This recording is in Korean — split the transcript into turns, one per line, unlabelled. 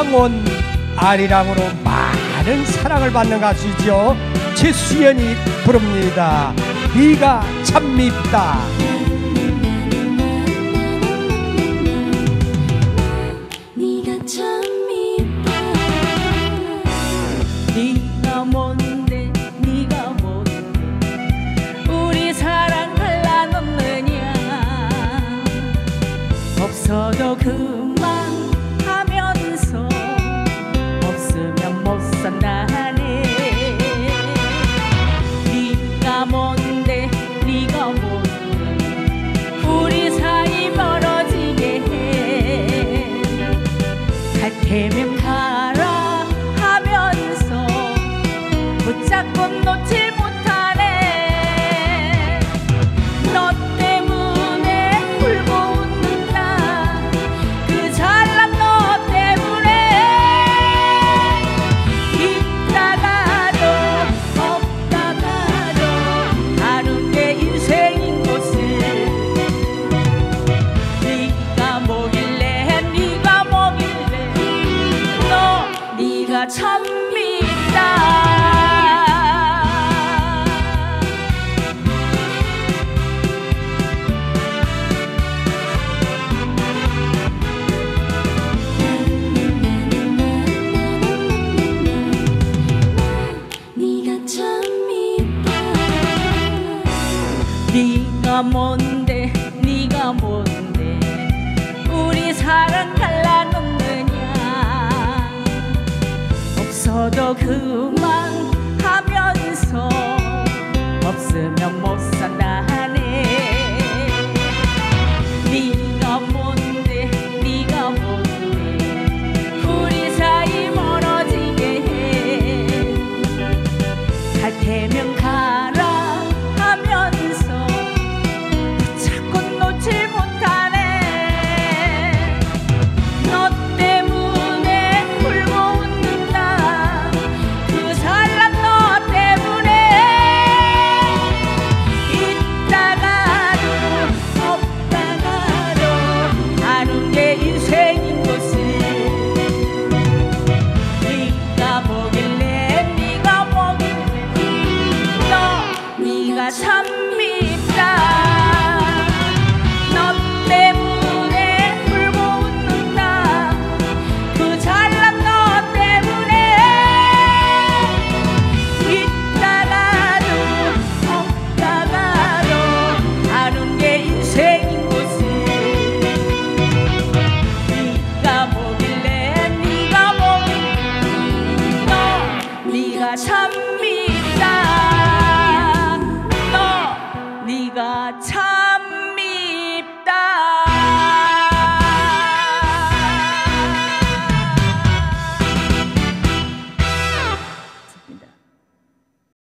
창원 아리랑으로 많은 사랑을 받는 가수이죠. 최수연이 부릅니다. 네가 참 밉다.
네가 참 밉다.
네가 뭔데 네가 뭔데 우리 사랑 갈라놓느냐. 없어도 그만하면서 없으면 못 산다네. 네가 뭔데 네가 뭔데 우리 사이 멀어지게 해. 갈 테면 가라 하면서 붙잡고 놓질 못하네. 너 때문에 울고 웃는다. 그 잘난 너 때문에 있다가도 없다가도 하는 게 인생인 것을. 네가 뭐길래 네가 뭐길래 너 네가 참 밉다.
네가 참 밉다.
네가 뭔데 네가 뭔데 우리 사랑 갈라놓느냐. 없어도 그만하면서 없으면 못 산다네. 네